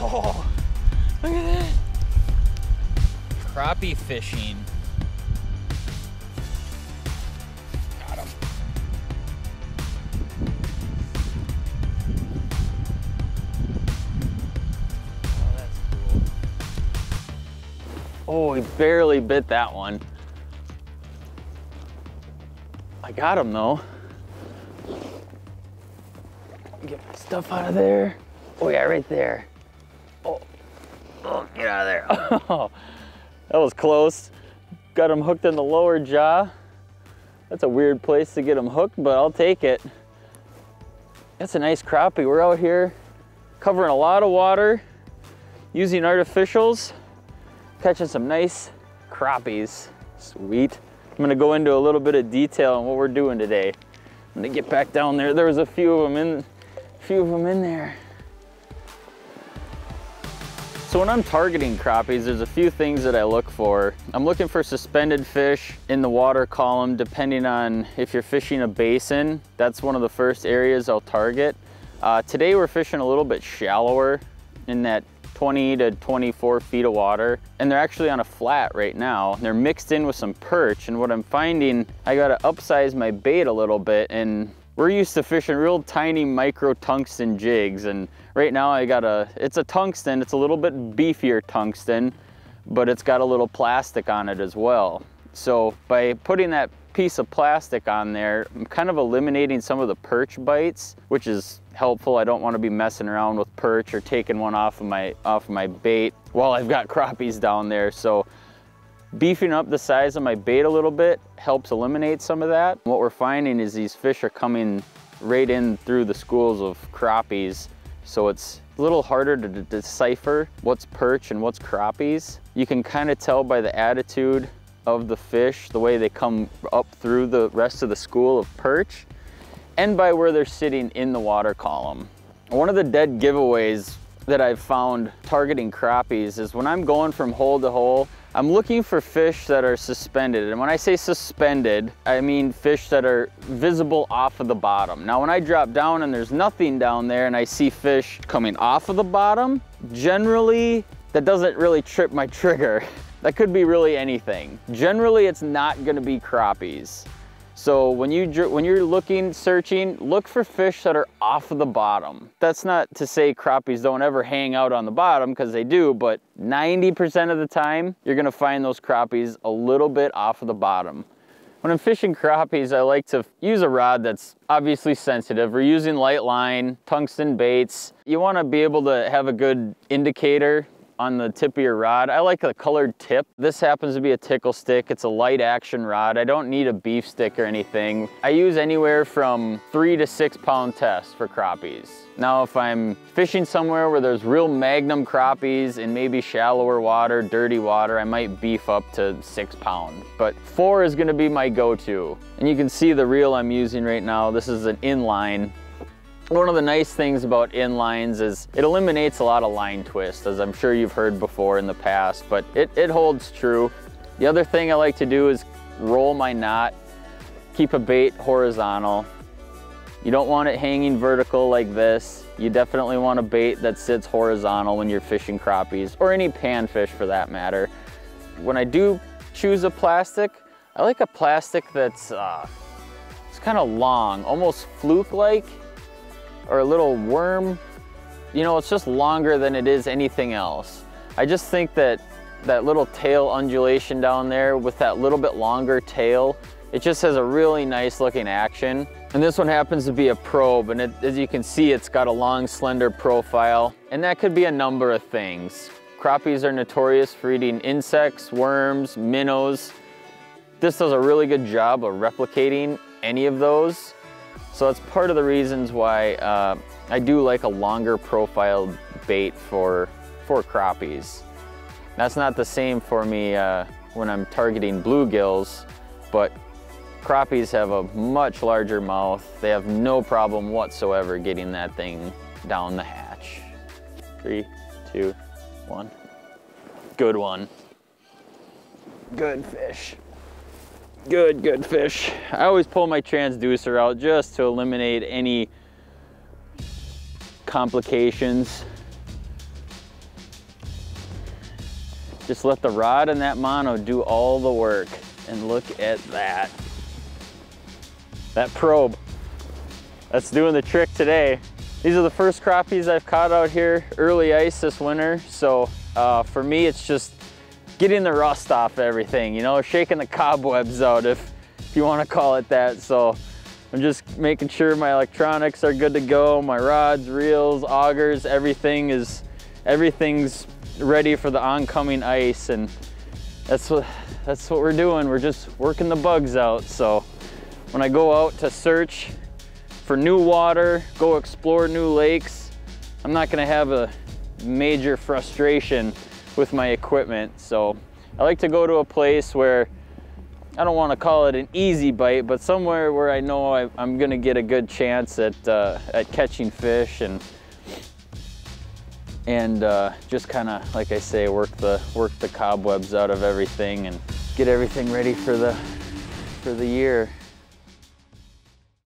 Oh, look at that. Crappie fishing. Got him. Oh, that's cool. Oh, he barely bit that one. I got him though. Get my stuff out of there. Oh yeah, right there. Oh, get out of there. Oh, that was close. Got him hooked in the lower jaw. That's a weird place to get him hooked, but I'll take it. That's a nice crappie. We're out here covering a lot of water, using artificials, catching some nice crappies. Sweet. I'm gonna go into a little bit of detail on what we're doing today. I'm gonna get back down there. There was a few of them in there. So when I'm targeting crappies, there's a few things that I look for. I'm looking for suspended fish in the water column, depending on if you're fishing a basin. That's one of the first areas I'll target. Today we're fishing a little bit shallower in that 20 to 24 feet of water, and they're actually on a flat right now. They're mixed in with some perch, and what I'm finding, I gotta upsize my bait a little bit, and we're used to fishing real tiny micro tungsten jigs, and right now it's a tungsten. It's a little bit beefier tungsten, but it's got a little plastic on it as well. So by putting that piece of plastic on there, I'm kind of eliminating some of the perch bites, which is helpful. I don't want to be messing around with perch or taking one off of my bait while I've got crappies down there. So beefing up the size of my bait a little bit helps eliminate some of that. What we're finding is these fish are coming right in through the schools of crappies, so it's a little harder to decipher what's perch and what's crappies. You can kind of tell by the attitude of the fish, the way they come up through the rest of the school of perch, and by where they're sitting in the water column. One of the dead giveaways that I've found targeting crappies is when I'm going from hole to hole, I'm looking for fish that are suspended. And when I say suspended, I mean fish that are visible off of the bottom. Now, when I drop down and there's nothing down there and I see fish coming off of the bottom, generally that doesn't really trip my trigger. That could be really anything. Generally, it's not gonna be crappies. So when you're looking, searching, look for fish that are off of the bottom. That's not to say crappies don't ever hang out on the bottom, because they do, but 90% of the time, you're gonna find those crappies a little bit off of the bottom. When I'm fishing crappies, I like to use a rod that's obviously sensitive. We're using light line, tungsten baits. You wanna be able to have a good indicator on the tip of your rod. I like a colored tip. This happens to be a tickle stick. It's a light action rod. I don't need a beef stick or anything. I use anywhere from 3 to 6 pound tests for crappies. Now, if I'm fishing somewhere where there's real magnum crappies in maybe shallower water, dirty water, I might beef up to 6 pound. But 4 is gonna be my go-to. And you can see the reel I'm using right now. This is an inline. One of the nice things about inlines is it eliminates a lot of line twist, as I'm sure you've heard before in the past, but it holds true. The other thing I like to do is roll my knot, keep a bait horizontal. You don't want it hanging vertical like this. You definitely want a bait that sits horizontal when you're fishing crappies, or any panfish for that matter. When I do choose a plastic, I like a plastic that's it's kind of long, almost fluke-like, or a little worm. You know, it's just longer than it is anything else. I just think that that little tail undulation down there with that little bit longer tail, it just has a really nice looking action. And this one happens to be a probe, and as you can see, it's got a long, slender profile, and that could be a number of things. Crappies are notorious for eating insects, worms, minnows. This does a really good job of replicating any of those. So that's part of the reasons why I do like a longer profile bait for crappies. That's not the same for me when I'm targeting bluegills, but crappies have a much larger mouth. They have no problem whatsoever getting that thing down the hatch. 3, 2, 1. Good one. Good fish. Good fish. I always pull my transducer out just to eliminate any complications. Just let the rod and that mono do all the work. And look at that. That probe, that's doing the trick today. These are the first crappies I've caught out here, early ice this winter. So for me, it's just getting the rust off everything, you know, shaking the cobwebs out, if you want to call it that. So I'm just making sure my electronics are good to go, my rods, reels, augers, everything's ready for the oncoming ice, and that's what we're doing. We're just working the bugs out. So when I go out to search for new water, go explore new lakes, I'm not gonna have a major frustration with my equipment. So I like to go to a place where, I don't want to call it an easy bite, but somewhere where I know I'm gonna get a good chance at catching fish, and just kind of, like I say, work the cobwebs out of everything and get everything ready for the year.